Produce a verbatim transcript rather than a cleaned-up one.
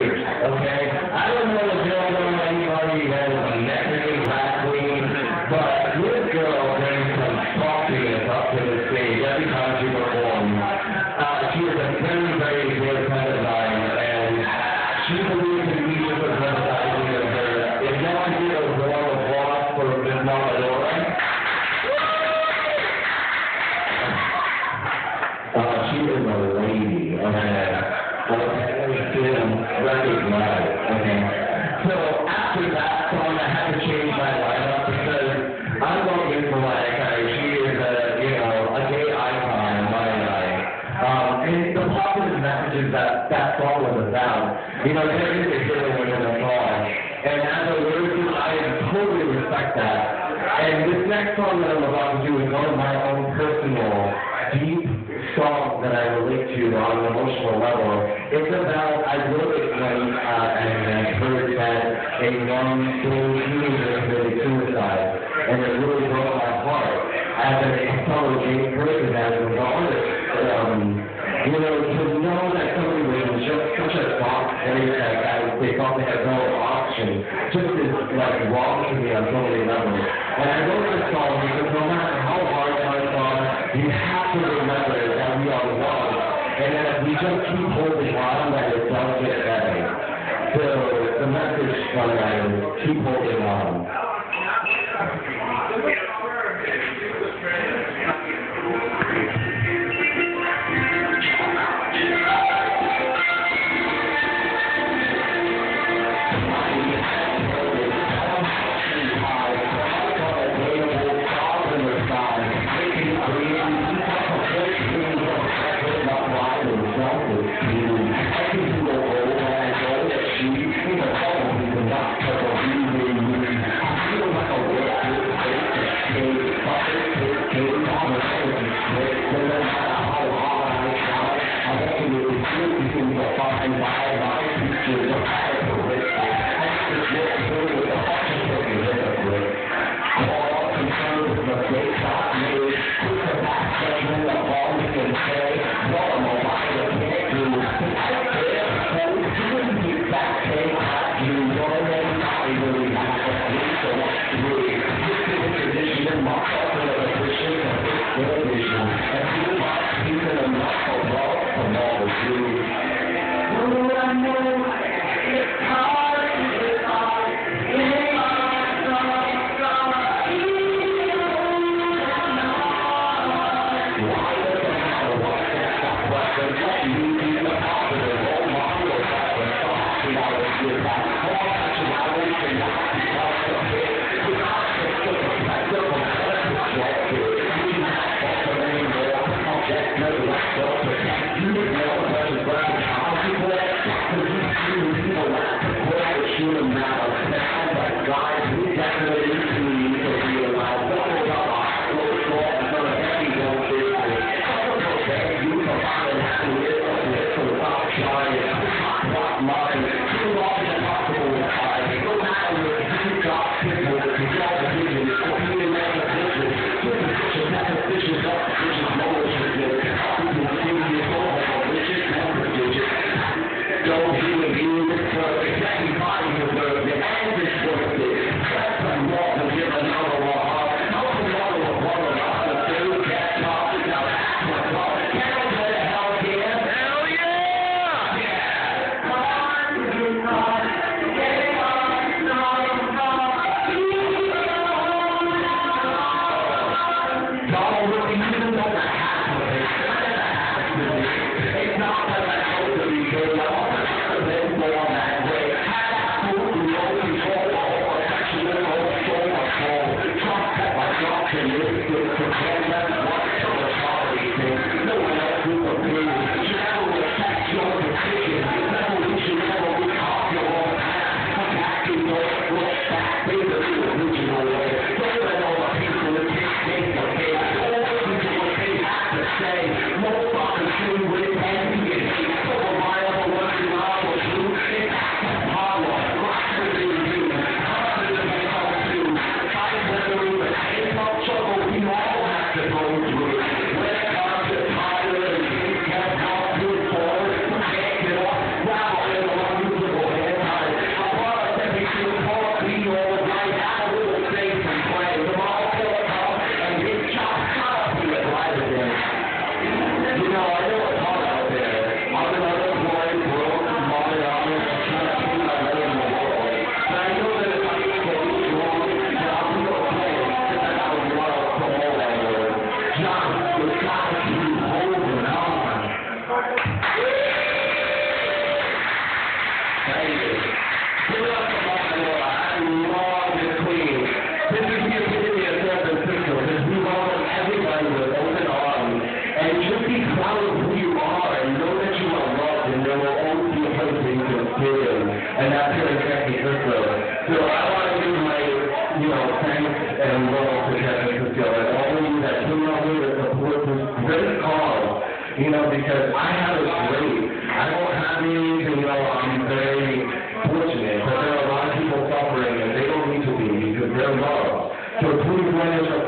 Okay? I don't know if y'all know anybody that is met me last week, but this girl brings some saltiness up to the stage every time she performs. Uh, she is a very, very dear friend of mine, and she believes in each of us advertising of her. If y'all can get a warm applause for Miss Mama Dora. Uh, she is a lady, okay? Recognize, okay? So after that song, I had to change my lineup because I love Miss Malika. She is a, you know, a gay icon in my life. Um, and the positive messages that that song was about, you know, there is a hidden within the song. And as a lyricist, I totally respect that. And this next song that I'm about to do is one of my own personal, deep songs that I relate to on an emotional level. It's about, I wrote it when uh, and I heard that a young teenager committed suicide, and it really broke my heart as a fellow gay person, as an artist. Um, you know, to know that somebody was in just such a dark place that, that they thought they had no option, just is like wrong to me on so many levels. And I wrote this song because no matter how hard times are, you have to remember that we are one, and that if we just keep holding on, that it does get better. So the message from that is keep holding on. Thank you. Give it up for my Dora. I love this queen. This is the epitome of San Francisco. Because we welcome everybody with open arms. And just be proud of who you are and know that you are loved and there will always be a place that you can fit in. And that's here in San Francisco. So I want to give my, you know, thanks and love to San Francisco and all of you that came out here to support this great cause. You know, because I have it great. I don't have these, and you know, I'm very fortunate, but there are a lot of people suffering and they don't need to be because they're loved. So please join us